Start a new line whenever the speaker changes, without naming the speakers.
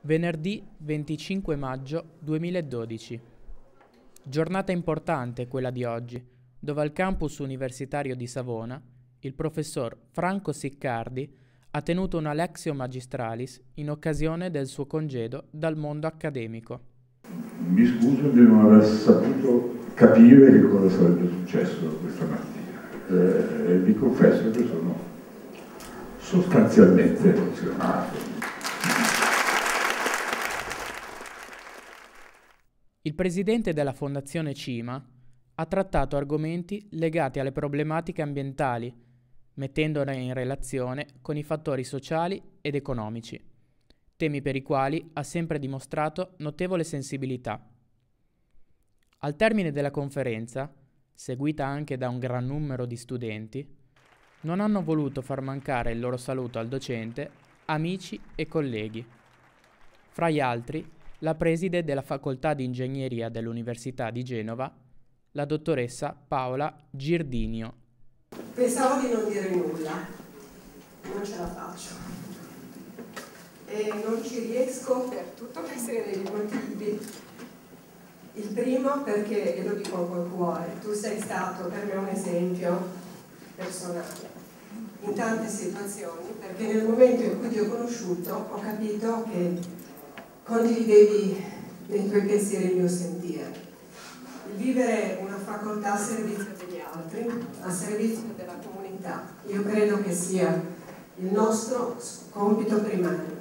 Venerdì 25 maggio 2012. Giornata importante quella di oggi, dove al campus universitario di Savona il professor Franco Siccardi ha tenuto una Lectio Magistralis in occasione del suo congedo dal mondo accademico.
Mi scuso di non aver saputo capire che cosa sarebbe successo questa mattina. Vi confesso che sono sostanzialmente emozionato.
Il presidente della Fondazione Cima ha trattato argomenti legati alle problematiche ambientali, mettendole in relazione con i fattori sociali ed economici, temi per i quali ha sempre dimostrato notevole sensibilità. Al termine della conferenza, seguita anche da un gran numero di studenti, non hanno voluto far mancare il loro saluto al docente, amici e colleghi. Fra gli altri, la preside della Facoltà di Ingegneria dell'Università di Genova, la dottoressa Paola Girdinio.
Pensavo di non dire nulla, non ce la faccio e non ci riesco per tutta una serie di motivi. Il primo perché, e lo dico col cuore, tu sei stato per me un esempio personale in tante situazioni, perché nel momento in cui ti ho conosciuto ho capito che condividevi nei tuoi pensieri il mio sentire. Il vivere una facoltà a servizio degli altri, a servizio della comunità, io credo che sia il nostro compito primario.